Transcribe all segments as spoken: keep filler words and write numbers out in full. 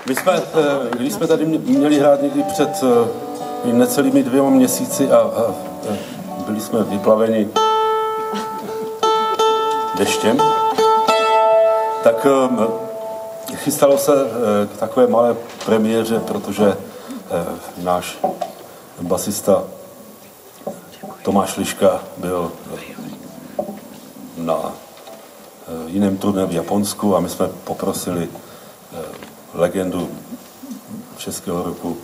My jsme, když jsme tady měli hrát někdy před necelými dvěma měsíci a, a byli jsme vyplaveni deštěm, tak chystalo se k takové malé premiéře, protože náš basista Tomáš Liška byl na jiném turné v Japonsku a my jsme poprosili legendu českého roku.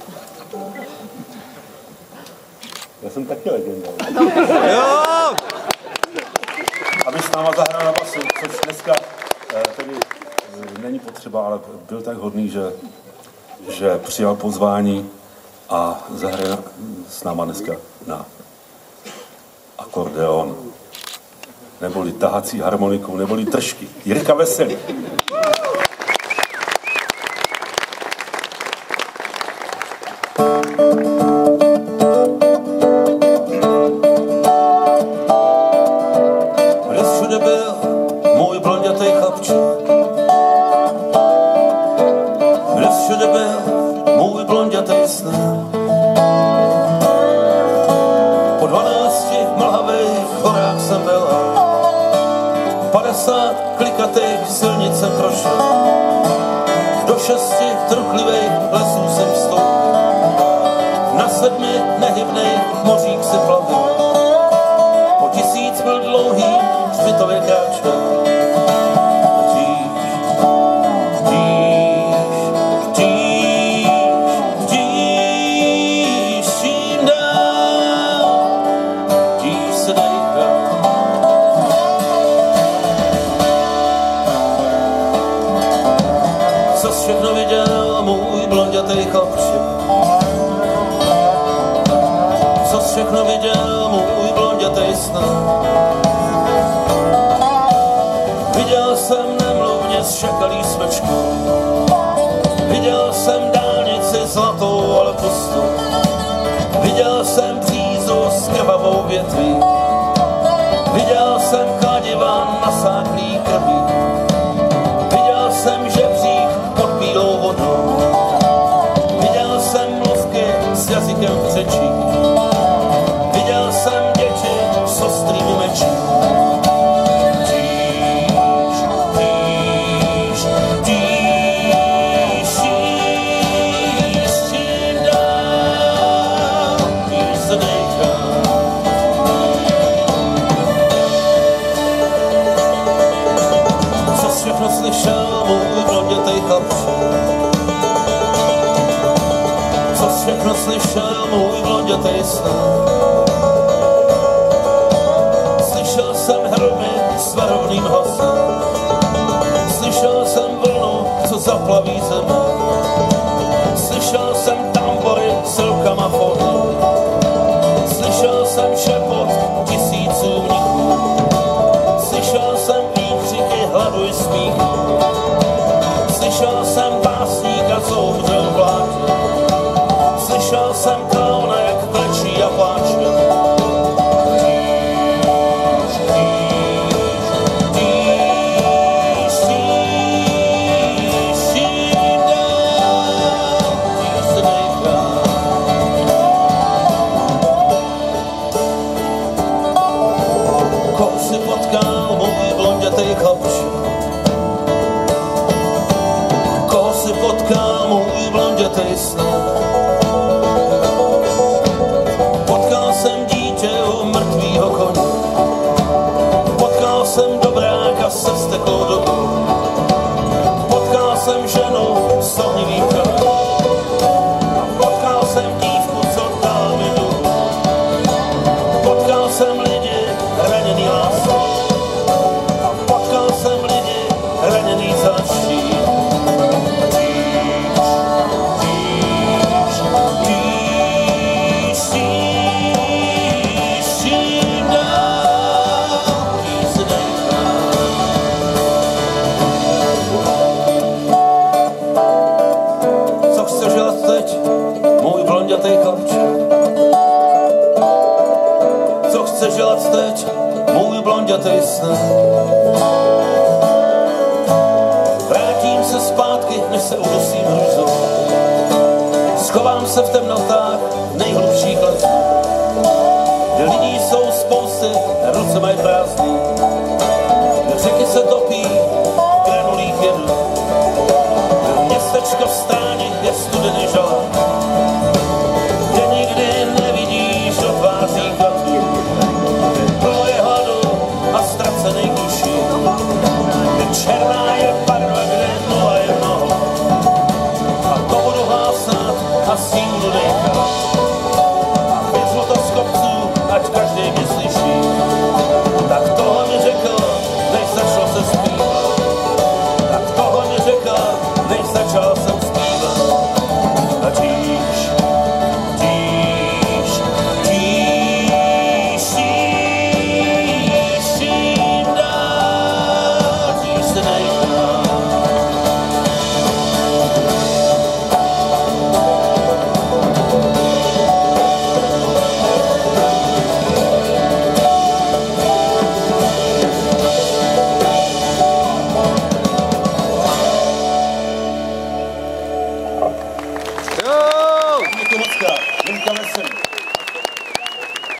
Já jsem taky legenda. Jo! Aby s náma zahrál na basu, což dneska tedy není potřeba, ale byl tak hodný, že, že přijal pozvání a zahraje s náma dneska na akordeon, neboli tahací harmoniku, neboli tržky. Jirka Veselý. Kde všude byl můj blondětej chlapče? Kde všude byl můj blondětej snem? Po dvanácti mlhavých horách jsem byl a padesát klikatých silnic jsem prošel. Do šesti truchlivých lesů jsem vstoupil, na sedmi nehybných mořích si plavil. Po tisíc mil dlouhý hřbitově kráčel. Všechno viděl můj blondětej chlapče? Co všechno viděl můj blondětej snad? Viděl jsem nemluvně zšakalý smečku, viděl jsem dálnici zlatou, ale pustou, viděl jsem břízu s krvavou větví, viděl jsem kladiva nasáklý krví, viděl jsem žebřík pod bílou vodou, viděl jsem mluvky s jazykem v řečí, viděl jsem děti s ostrými meči. Tíž, tíž, tíž, tíž, čím dál, tíž se nechám. Co všechno slyšel můj blondětej chlapče? Co všechno slyšel můj blondětej snad? Slyšel jsem hromy s varovným hlasem, slyšel jsem vlnu, co zaplaví zemi, slyšel jsem tambory s rukama v ohni, slyšel jsem šepot tisíců mnichů, slyšel jsem výkřiky hladu i smíchu, slyšel jsem básníka, co umřel v blátě, slyšel jsem klauna, jak klečí a pláče. Koho si potkal můj blondětej chlapče? Koho si potkal můj blondětej snad? Potkal jsem dítě u mrtvýho koně, potkal jsem dobráka se vzteklou dobu, potkal jsem ženu s ohnivým krvem, potkal jsem dívku, co dala mi duhu, potkal jsem lidi raněný láskou, potkal jsem lidi raněný záští. Co chceš dělat teď, můj blondětej snad? Vrátím se zpátky, než se udusím hrůzou. Schovám se v temnotách nejhlubších lesů, kde lidí jsou spousty, ruce mají prázdný.